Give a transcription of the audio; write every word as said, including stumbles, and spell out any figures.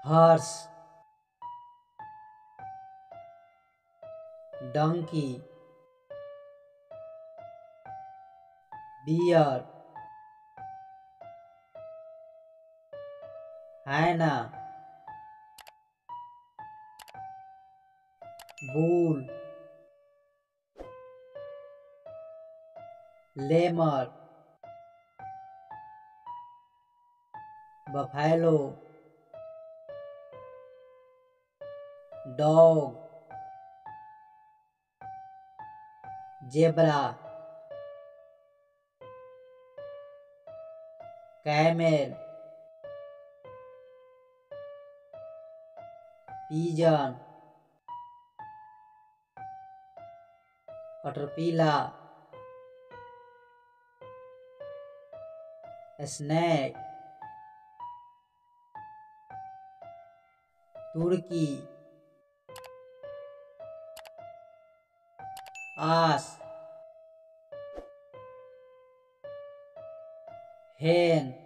horse, donkey, bear, hyena, bull, lemur, buffalo, dog, zebra, camel, pigeon, caterpillar, snake, turkey, ass, hen,